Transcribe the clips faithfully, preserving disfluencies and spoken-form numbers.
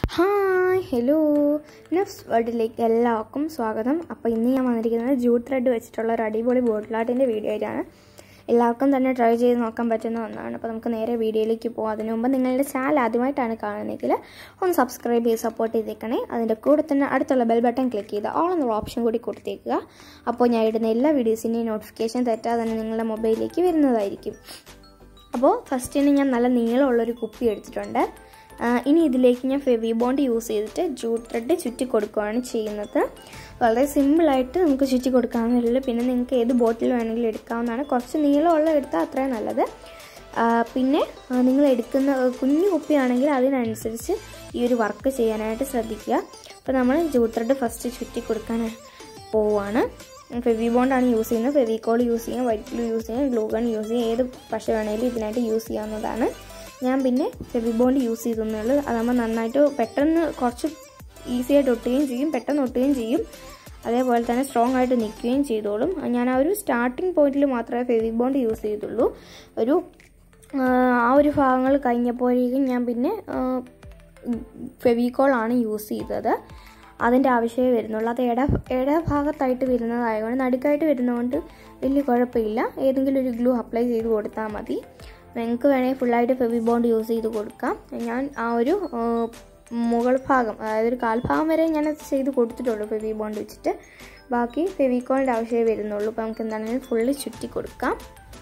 Hi hello നെഫ്സ് വേൾഡിലേക്ക് എല്ലാവർക്കും സ്വാഗതം. അപ്പോൾ ഇന്ന് ഞാൻ വന്നിരിക്കുന്നത് ജൂട്ട് ത്രെഡ് വെച്ചിട്ടുള്ള ഒരു അടിപൊളി ബോട്ടിൽ ആർട്ടിൻ്റെ വീഡിയോ ആയിട്ടാണ്. എല്ലാവർക്കും തന്നെ ട്രൈ ചെയ്ത് നോക്കാൻ പറ്റുന്ന ഒന്നാണ്. അപ്പോൾ നമുക്ക് നേരെ വീഡിയോയിലേക്ക് പോകാം. അതിനു മുമ്പ് നിങ്ങളുടെ ചാനൽ ആദ്യമായിട്ടാണ് കാണുന്നതെങ്കിൽ ഒന്ന് സബ്സ്ക്രൈബ് ചെയ്ത് സപ്പോർട്ട് ചെയ്തേക്കണേ. അതിൻ്റെ കൂടെ തന്നെ അടുത്തുള്ള ബെൽ ബട്ടൺ ക്ലിക്ക് ചെയ്ത് ഓൾ എന്നുള്ള ഓപ്ഷൻ കൂടി കൊടുത്തേക്കുക. അപ്പോൾ ഞാൻ ഇടുന്ന എല്ലാ വീഡിയോസിൻ്റെയും നോട്ടിഫിക്കേഷൻ തെറ്റാതെ തന്നെ നിങ്ങളുടെ മൊബൈലിലേക്ക് വരുന്നതായിരിക്കും. അപ്പോൾ ഫസ്റ്റിന് ഞാൻ നല്ല നീളമുള്ളൊരു കുപ്പി എടുത്തിട്ടുണ്ട്. ഇനി ഇതിലേക്ക് ഞാൻ ഫെവി ബോണ്ട് യൂസ് ചെയ്തിട്ട് ജൂട്ട് ത്രെഡ് ചുറ്റി കൊടുക്കുകയാണ് ചെയ്യുന്നത്. വളരെ സിമ്പിളായിട്ട് നമുക്ക് ചുറ്റി കൊടുക്കാവുന്നതേ. പിന്നെ നിങ്ങൾക്ക് ഏത് ബോട്ടിൽ വേണമെങ്കിലും എടുക്കാവുന്നതാണ്. കുറച്ച് നീളമുള്ള എടുത്താൽ അത്രയും നല്ലത്. പിന്നെ നിങ്ങൾ എടുക്കുന്ന കുഞ്ഞു കുപ്പിയാണെങ്കിൽ അതിനനുസരിച്ച് ഈ ഒരു വർക്ക് ചെയ്യാനായിട്ട് ശ്രദ്ധിക്കുക. അപ്പോൾ നമ്മൾ ജൂട്ട് ത്രെഡ് ഫസ്റ്റ് ചുറ്റി കൊടുക്കാൻ പോവുകയാണ്. ഫെവി ബോണ്ടാണ് യൂസ് ചെയ്യുന്നത്. ഫെവിക്കോൾ യൂസ് ചെയ്യാം, വൈറ്റ് ഗ്ലൂ യൂസ് ചെയ്യാം, ഗ്ലൂ ഗൺ യൂസ് ചെയ്യാം. ഏത് പശ വേണമെങ്കിലും ഇതിനായിട്ട് യൂസ് ചെയ്യാവുന്നതാണ്. ഞാൻ പിന്നെ ഫെവി ബോണ്ട് യൂസ് ചെയ്തേ ഉള്ളൂ. അതാകുമ്പോൾ നന്നായിട്ട് പെട്ടെന്ന് കുറച്ച് ഈസി ആയിട്ട് ഒട്ടുകയും ചെയ്യും, പെട്ടെന്ന് ഒട്ടുകയും ചെയ്യും. അതേപോലെ തന്നെ സ്ട്രോങ് ആയിട്ട് നിൽക്കുകയും ചെയ്തോളും. ഞാൻ ആ ഒരു സ്റ്റാർട്ടിങ് പോയിന്റിൽ മാത്രമേ ഫെവി ബോണ്ട് യൂസ് ചെയ്തുള്ളൂ. ഒരു ആ ഒരു ഭാഗങ്ങൾ കഴിഞ്ഞപ്പോഴേക്കും ഞാൻ പിന്നെ ഫെവിക്കോളാണ് യൂസ് ചെയ്തത്. അതിൻ്റെ ആവശ്യമേ വരുന്നുള്ളൂ. അത് ഇട ഇട ഭാഗത്തായിട്ട് വരുന്നതായതുകൊണ്ട് നടുക്കായിട്ട് വരുന്നതുകൊണ്ട് വലിയ കുഴപ്പമില്ല. ഏതെങ്കിലും ഒരു ഗ്ലൂ അപ്ലൈ ചെയ്ത് കൊടുത്താൽ മതി. നിങ്ങൾക്ക് വേണമെങ്കിൽ ഫുള്ളായിട്ട് ഫെവി ബോണ്ട് യൂസ് ചെയ്ത് കൊടുക്കാം. ഞാൻ ആ ഒരു മുകൾ ഭാഗം, അതായത് ഒരു കാൽഭാഗം വരെ ഞാനത് ചെയ്ത് കൊടുത്തിട്ടുള്ളൂ ഫെവി ബോണ്ട് വെച്ചിട്ട്. ബാക്കി ഫെവിക്കോളിൻ്റെ ആവശ്യമേ വരുന്നുള്ളൂ. അപ്പോൾ നമുക്ക് എന്താണെങ്കിലും ഫുള്ള് ചുറ്റി കൊടുക്കാം.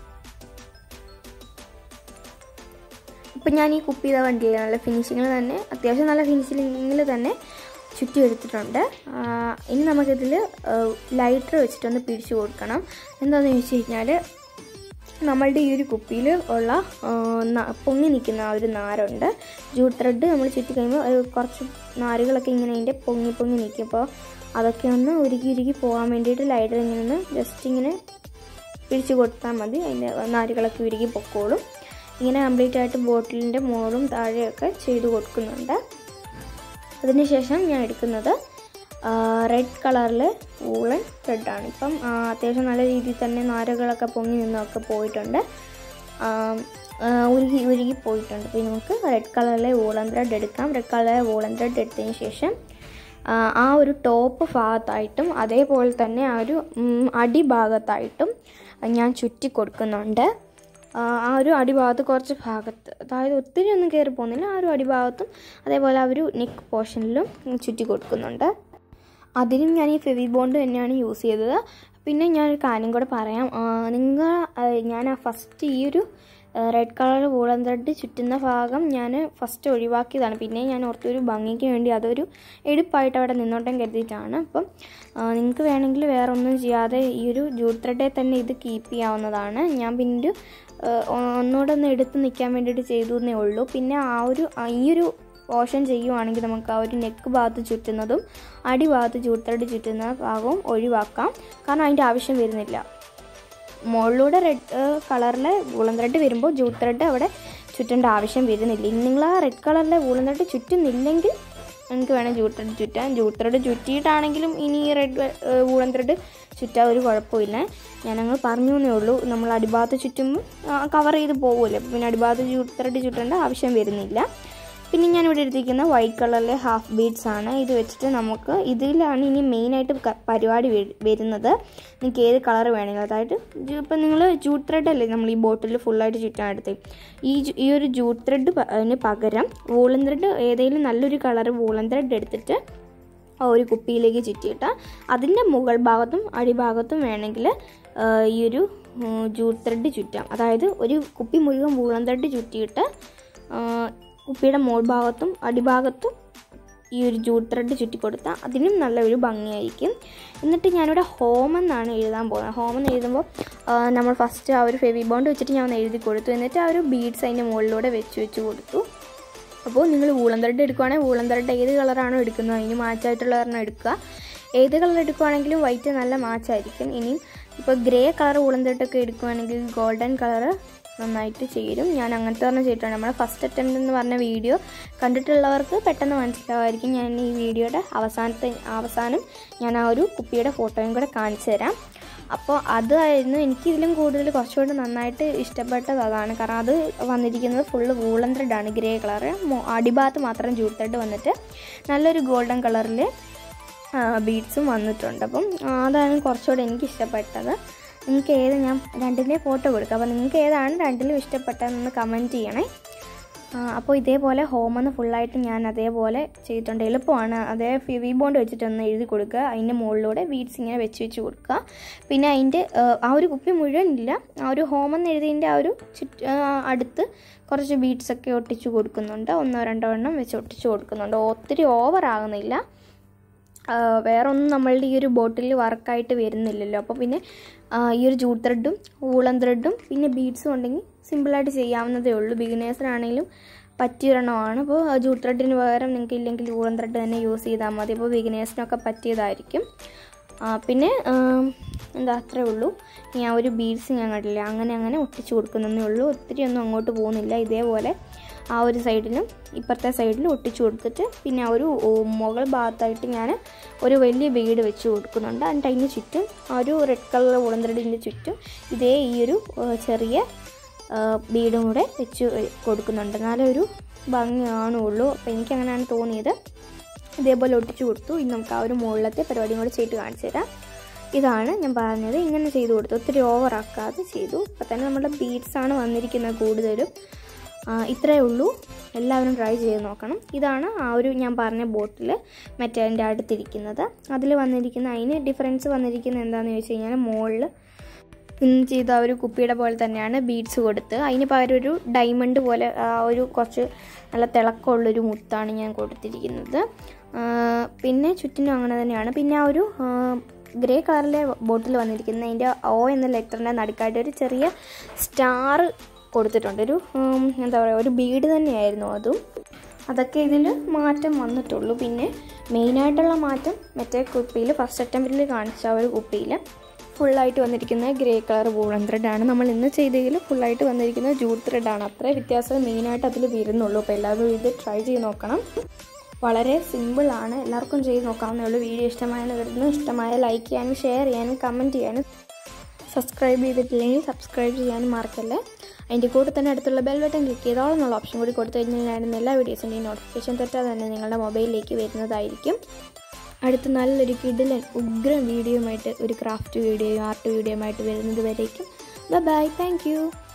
ഇപ്പം ഞാൻ ഈ കുപ്പി ചെയ്ത കണ്ടില്ല, നല്ല ഫിനിഷിങ്ങിൽ തന്നെ, അത്യാവശ്യം നല്ല ഫിനിഷിങ്ങിൽ തന്നെ ചുറ്റി എടുത്തിട്ടുണ്ട്. ഇനി നമുക്കിതിൽ ലൈറ്റർ വെച്ചിട്ടൊന്ന് പിടിച്ചു കൊടുക്കണം. എന്താണെന്ന് ചോദിച്ചു കഴിഞ്ഞാൽ നമ്മളുടെ ഈ ഒരു കുപ്പിയിൽ ഉള്ള പൊങ്ങി നിൽക്കുന്ന ആ ഒരു നാരുണ്ട്. ജൂട്ട് ത്രെഡ് നമ്മൾ ചുറ്റി കഴിയുമ്പോൾ കുറച്ച് നാരുകളൊക്കെ ഇങ്ങനെ അതിൻ്റെ പൊങ്ങി പൊങ്ങി നിൽക്കും. അപ്പോൾ അതൊക്കെ ഒന്ന് ഉരുകി ഉരുകി പോകാൻ വേണ്ടിയിട്ട് ലൈറ്റർ ഇങ്ങനെ ഒന്ന് ജസ്റ്റ് ഇങ്ങനെ പിടിച്ചു കൊടുത്താൽ മതി. അതിൻ്റെ നാരുകളൊക്കെ ഉരുകി പൊക്കോളും. ഇങ്ങനെ കംപ്ലീറ്റ് ആയിട്ട് ബോട്ടിലിൻ്റെ മുകളും താഴെയൊക്കെ ചെയ്ത് കൊടുക്കുന്നുണ്ട്. അതിനുശേഷം ഞാൻ എടുക്കുന്നത് റെഡ് കളറിൽ വൂളൻ ത്രെഡാണ്. ഇപ്പം അത്യാവശ്യം നല്ല രീതിയിൽ തന്നെ നാരുകളൊക്കെ പൊങ്ങി നിന്നൊക്കെ പോയിട്ടുണ്ട്, ഉരുകി ഉരുകി പോയിട്ടുണ്ട്. അപ്പോൾ നമുക്ക് റെഡ് കളറിലെ വൂളൻ ത്രെഡ് എടുക്കാം. റെഡ് കളറിലെ വൂളൻ ത്രെഡ് എടുത്തതിന് ശേഷം ആ ഒരു ടോപ്പ് ഭാഗത്തായിട്ടും അതേപോലെ തന്നെ ആ ഒരു അടിഭാഗത്തായിട്ടും ഞാൻ ചുറ്റി കൊടുക്കുന്നുണ്ട്. ആ ഒരു അടിഭാഗത്ത് കുറച്ച് ഭാഗത്ത്, അതായത് ഒത്തിരി ഒന്നും കയറി പോകുന്നില്ല, ആ ഒരു അടിഭാഗത്തും അതേപോലെ ആ ഒരു നെക്ക് പോർഷനിലും ചുറ്റി കൊടുക്കുന്നുണ്ട്. അതിനും ഞാൻ ഈ ഫെവി ബോണ്ട് തന്നെയാണ് യൂസ് ചെയ്തത്. പിന്നെ ഞാനൊരു കാര്യം കൂടെ പറയാം. നിങ്ങൾ ഞാൻ ആ ഫസ്റ്റ് ഈ ഒരു റെഡ് കളർ വൂളൻ ത്രെഡ് ചുറ്റുന്ന ഭാഗം ഞാൻ ഫസ്റ്റ് ഒഴിവാക്കിയതാണ്. പിന്നെ ഞാൻ ഓർത്തൊരു ഭംഗിക്ക് വേണ്ടി അതൊരു എടുപ്പായിട്ട് അവിടെ നിന്നോട്ടം കരുതിയിട്ടാണ്. അപ്പം നിങ്ങൾക്ക് വേണമെങ്കിൽ വേറെ ഒന്നും ചെയ്യാതെ ഈ ഒരു ജൂട്ട് ത്രെഡെ തന്നെ ഇത് കീപ്പ് ചെയ്യാവുന്നതാണ്. ഞാൻ പിന്നെ ഒന്നുകൂടെ ഒന്ന് എടുത്ത് നിൽക്കാൻ വേണ്ടിയിട്ട് ചെയ്തു എന്നേ ഉള്ളൂ. പിന്നെ ആ ഒരു ഈ ഒരു പോർഷൻ ചെയ്യുവാണെങ്കിൽ നമുക്ക് ആ ഒരു നെക്ക് ഭാഗത്ത് ചുറ്റുന്നതും അടിഭാഗത്ത് ജൂട്ട് ത്രെഡ് ചുറ്റുന്ന ഭാഗവും ഒഴിവാക്കാം. കാരണം അതിൻ്റെ ആവശ്യം വരുന്നില്ല. മുകളിലൂടെ റെഡ് കളറിലെ വൂളൻ ത്രെഡ് വരുമ്പോൾ ജൂട്ട് ത്രെഡ് അവിടെ ചുറ്റേണ്ട ആവശ്യം വരുന്നില്ല. ഇനി നിങ്ങൾ ആ റെഡ് കളറിലെ വൂളൻ ത്രെഡ് ചുറ്റുന്നില്ലെങ്കിൽ നിങ്ങൾക്ക് വേണം ജൂട്ട് ത്രെഡ് ചുറ്റാൻ. ജൂട്ട് ത്രെഡ് ചുറ്റിയിട്ടാണെങ്കിലും ഇനി റെഡ് വൂളൻ ത്രെഡ് ചുറ്റാൻ ഒരു കുഴപ്പമില്ല. ഞാനങ്ങൾ പറഞ്ഞു എന്നേ ഉള്ളൂ. നമ്മൾ അടിഭാഗത്ത് ചുറ്റുമ്പോൾ കവർ ചെയ്ത് പോകുമല്ലോ, പിന്നെ അടിഭാഗത്ത് ജൂട്ട് ത്രെഡ് ചുറ്റേണ്ട ആവശ്യം വരുന്നില്ല. പിന്നെ ഞാനിവിടെ എടുത്തിരിക്കുന്ന വൈറ്റ് കളറിലെ ഹാഫ് ബീഡ്സ് ആണ്. ഇത് വെച്ചിട്ട് നമുക്ക് ഇതിലാണ് ഇനി മെയിനായിട്ട് പരിപാടി വരുന്നത്. നിങ്ങൾക്ക് ഏത് കളർ വേണമെങ്കിലും, അതായത് ഇപ്പം നിങ്ങൾ ജൂട്ട് ത്രെഡ് അല്ലേ നമ്മൾ ഈ ബോട്ടിൽ ഫുള്ളായിട്ട് ചുറ്റാൻ എടുത്ത്, ഈ ഈ ഒരു ജൂട്ട് ത്രെഡ് അതിന് പകരം വൂളൻ ത്രെഡ്, ഏതെങ്കിലും നല്ലൊരു കളർ വൂളൻ ത്രെഡ് എടുത്തിട്ട് ഒരു കുപ്പിയിലേക്ക് ചുറ്റിയിട്ട് അതിൻ്റെ മുകൾ ഭാഗത്തും അടിഭാഗത്തും വേണമെങ്കിൽ ഈ ഒരു ജൂട്ട് ത്രെഡ് ചുറ്റാം. അതായത് ഒരു കുപ്പി മുഴുവൻ വൂളൻ ത്രെഡ് ചുറ്റിയിട്ട് കുപ്പിയുടെ മുകൾ ഭാഗത്തും അടിഭാഗത്തും ഈ ഒരു ജൂട്ട് ത്രെഡ് ചുറ്റി കൊടുത്താൽ അതിനും നല്ലൊരു ഭംഗിയായിരിക്കും. എന്നിട്ട് ഞാനിവിടെ ഹോം എന്നാണ് എഴുതാൻ പോകുന്നത്. ഹോം എന്ന് എഴുതുമ്പോൾ നമ്മൾ ഫസ്റ്റ് ആ ഒരു ഫെവി ബോണ്ട് വെച്ചിട്ട് ഞാൻ ഒന്ന് എഴുതി കൊടുത്തു. എന്നിട്ട് ആ ഒരു ബീഡ്സ് അതിൻ്റെ മുകളിലൂടെ വെച്ച് വെച്ച് കൊടുത്തു. അപ്പോൾ നിങ്ങൾ വൂളൻ ത്രെഡ് എടുക്കുകയാണെങ്കിൽ വൂളൻ ത്രെഡ് ഏത് കളറാണോ എടുക്കുന്നത് അതിന് മാച്ചായിട്ടുള്ള കാരണം എടുക്കുക. ഏത് കളർ എടുക്കുകയാണെങ്കിലും വൈറ്റ് നല്ല മാച്ചായിരിക്കും. ഇനിയും ഇപ്പോൾ ഗ്രേ കളർ വൂളൻ ത്രെഡൊക്കെ എടുക്കുകയാണെങ്കിൽ ഗോൾഡൻ കളറ് നന്നായിട്ട് ചേരും. ഞാൻ അങ്ങനത്തെ പറഞ്ഞ് ചെയ്തിട്ടുണ്ട്. നമ്മുടെ ഫസ്റ്റ് അറ്റംപ്റ്റ് എന്ന് പറഞ്ഞ വീഡിയോ കണ്ടിട്ടുള്ളവർക്ക് പെട്ടെന്ന് മനസ്സിലാവുമായിരിക്കും. ഞാൻ ഈ വീഡിയോയുടെ അവസാനത്തെ അവസാനം ഞാൻ ആ ഒരു കുപ്പിയുടെ ഫോട്ടോയും കൂടെ കാണിച്ചു തരാം. അപ്പോൾ അതായിരുന്നു എനിക്കിതിലും കൂടുതൽ കുറച്ചുകൂടി നന്നായിട്ട് ഇഷ്ടപ്പെട്ടത് അതാണ്. കാരണം അത് വന്നിരിക്കുന്നത് ഫുള്ള് വൂളൻ ത്രെഡാണ്, ഗ്രേ കളറ്. അടിഭാഗത്ത് മാത്രം ജൂട്ട് ത്രെഡ് വന്നിട്ട് നല്ലൊരു ഗോൾഡൻ കളറിൽ ബീഡ്സും വന്നിട്ടുണ്ട്. അപ്പം അതാണ് കുറച്ചുകൂടി എനിക്ക് ഇഷ്ടപ്പെട്ടത്. നിങ്ങൾക്ക് ഏത്, ഞാൻ രണ്ടിൻ്റെ ഫോട്ടോ കൊടുക്കാം, അപ്പോൾ നിങ്ങൾക്ക് ഏതാണ് രണ്ടിലും ഇഷ്ടപ്പെട്ടതെന്ന് കമൻറ്റ് ചെയ്യണേ. അപ്പോൾ ഇതേപോലെ ഹോമെന്ന് ഫുള്ളായിട്ട് ഞാൻ അതേപോലെ ചെയ്തിട്ടുണ്ട്. എളുപ്പമാണ്. അതേ ഫെവി ബോണ്ട് വെച്ചിട്ടൊന്ന് എഴുതി കൊടുക്കുക, അതിൻ്റെ മുകളിലൂടെ ബീഡ്സ് ഇങ്ങനെ വെച്ച് വെച്ച് കൊടുക്കുക. പിന്നെ അതിൻ്റെ ആ ഒരു കുപ്പി മുഴുവൻ ഇല്ല, ആ ഒരു ഹോമെന്ന് എഴുതിയതിൻ്റെ ആ ഒരു ചുറ്റ് അടുത്ത് കുറച്ച് ബീഡ്സൊക്കെ ഒട്ടിച്ച് കൊടുക്കുന്നുണ്ട്. ഒന്നോ രണ്ടോ എണ്ണം വെച്ച് ഒട്ടിച്ച് കൊടുക്കുന്നുണ്ട്. ഒത്തിരി ഓവർ ആകുന്നില്ല. വേറെ ഒന്നും നമ്മളുടെ ഈ ഒരു ബോട്ടിൽ വർക്കായിട്ട് വരുന്നില്ലല്ലോ. അപ്പോൾ പിന്നെ ഈ ഒരു ജൂട്ട് ത്രെഡും വൂളൻ ത്രെഡും പിന്നെ ബീഡ്സും ഉണ്ടെങ്കിൽ സിമ്പിളായിട്ട് ചെയ്യാവുന്നതേ ഉള്ളൂ. ബിഗിനേഴ്സിനാണെങ്കിലും പറ്റിയൊരെണ്ണമാണ്. അപ്പോൾ ജൂട്ട് ത്രെഡിന് പകരം നിങ്ങൾക്ക് ഇല്ലെങ്കിൽ വൂളൻ ത്രെഡ് തന്നെ യൂസ് ചെയ്താൽ മതി. അപ്പോൾ ബിഗിനേഴ്സിനൊക്കെ പറ്റിയതായിരിക്കും. പിന്നെ എന്താ അത്രേ ഉള്ളൂ. ഞാൻ ഒരു ബീഡ്സ് ഞാൻ കണ്ടില്ല, അങ്ങനെ അങ്ങനെ ഒട്ടിച്ച് കൊടുക്കുന്നതേ ഉള്ളൂ. ഒത്തിരി ഒന്നും അങ്ങോട്ട് പോകുന്നില്ല. ഇതേപോലെ ആ ഒരു സൈഡിലും ഇപ്പുറത്തെ സൈഡിലും ഒട്ടിച്ച് കൊടുത്തിട്ട് പിന്നെ ആ ഒരു മുകൾ ഭാഗത്തായിട്ട് ഞാൻ ഒരു വലിയ ബീഡ് വെച്ച് കൊടുക്കുന്നുണ്ട്. എന്നിട്ട് അതിന് ചുറ്റും ആ ഒരു റെഡ് കളർ വൂളൻ ത്രെഡിൻ്റെ ചുറ്റും ഇതേ ഈ ഒരു ചെറിയ ബീഡും കൂടെ വെച്ച് കൊടുക്കുന്നുണ്ട്. നല്ലൊരു ഭംഗിയാണുള്ളൂ. അപ്പോൾ എനിക്കങ്ങനെയാണ് തോന്നിയത്. ഇതേപോലെ ഒട്ടിച്ച് കൊടുത്തു. ഇനി നമുക്ക് ആ ഒരു മുകളിലത്തെ പരിപാടിയും കൂടെ ചെയ്ത് കാണിച്ചു തരാം. ഇതാണ് ഞാൻ പറഞ്ഞത്, ഇങ്ങനെ ചെയ്ത് കൊടുത്തു. ഒത്തിരി ഓവറാക്കാതെ ചെയ്തു. അപ്പോൾ തന്നെ നമ്മുടെ ബീഡ്സാണ് വന്നിരിക്കുന്നത് കൂടുതലും. ഇത്രയേ ഉള്ളൂ. എല്ലാവരും ട്രൈ ചെയ്ത് നോക്കണം. ഇതാണ് ആ ഒരു ഞാൻ പറഞ്ഞ ബോട്ടിൽ മറ്റേതിൻ്റെ അടുത്തിരിക്കുന്നത്. അതിൽ വന്നിരിക്കുന്ന അതിന് ഡിഫറൻസ് വന്നിരിക്കുന്നത് എന്താണെന്ന് ചോദിച്ചു കഴിഞ്ഞാൽ മുകളിൽ ഇന്ന് ചെയ്ത ഒരു കുപ്പിയുടെ പോലെ തന്നെയാണ് ബീഡ്സ് കൊടുത്ത്. അതിന് പകരം ഒരു ഡയമണ്ട് പോലെ ഒരു കുറച്ച് നല്ല തിളക്കമുള്ളൊരു മുത്താണ് ഞാൻ കൊടുത്തിരിക്കുന്നത്. പിന്നെ ചുറ്റിനും അങ്ങനെ തന്നെയാണ്. പിന്നെ ആ ഒരു ഗ്രേ കളറിലെ ബോട്ടിൽ വന്നിരിക്കുന്നത് അതിൻ്റെ ഓ എന്ന ലെറ്ററിൻ്റെ നടുക്കായിട്ട് ഒരു ചെറിയ സ്റ്റാർ കൊടുത്തിട്ടുണ്ട്. ഒരു എന്താ പറയുക, ഒരു ബീഡ് തന്നെയായിരുന്നു അതും. അതൊക്കെ ഇതിൽ മാറ്റം വന്നിട്ടുള്ളൂ. പിന്നെ മെയിനായിട്ടുള്ള മാറ്റം മറ്റേ കുപ്പിയിൽ ഫസ്റ്റ് അറ്റംപ്റ്റിൽ കാണിച്ച ആ ഒരു കുപ്പിയിൽ ഫുള്ളായിട്ട് വന്നിരിക്കുന്നത് ഗ്രേ കളർ വൂളൻ ത്രെഡാണ്. നമ്മൾ ഇന്ന് ചെയ്തതിൽ ഫുള്ളായിട്ട് വന്നിരിക്കുന്നത് ജൂട്ട് ത്രെഡാണ്. അത്രേ വ്യത്യാസം മെയിനായിട്ട് അതിൽ വരുന്നുള്ളൂ. അപ്പോൾ എല്ലാവരും ഇത് ട്രൈ ചെയ്ത് നോക്കണം. വളരെ സിമ്പിളാണ്, എല്ലാവർക്കും ചെയ്ത് നോക്കാവുന്നേ ഉള്ളൂ. വീഡിയോ ഇഷ്ടമായെന്ന് കരുതുന്നു. ഇഷ്ടമായ ലൈക്ക് ചെയ്യാനും ഷെയർ ചെയ്യാനും കമൻറ്റ് ചെയ്യാനും സബ്സ്ക്രൈബ് ചെയ്തിട്ടില്ലെങ്കിൽ സബ്സ്ക്രൈബ് ചെയ്യാനും മറക്കല്ലേ. അതിൻ്റെ കൂടെ തന്നെ അടുത്തുള്ള ബെൽ ബട്ടൺ ക്ലിക്ക് ചെയ്തോളെന്നുള്ള ഓപ്ഷൻ കൂടി കൊടുത്തു കഴിഞ്ഞാൽ എല്ലാ വീഡിയോസിൻ്റെയും നോട്ടിഫിക്കേഷൻ തെറ്റാതെ തന്നെ നിങ്ങളുടെ മൊബൈലിലേക്ക് വരുന്നതായിരിക്കും. അടുത്ത നല്ലൊരു കിടിലൻ ഉഗ്രം വീഡിയോയുമായിട്ട്, ഒരു ക്രാഫ്റ്റ് വീഡിയോയും ആർട്ട് വീഡിയോയുമായിട്ട് വരുന്നത് വരേക്കും ബൈ ബൈ. Thank you.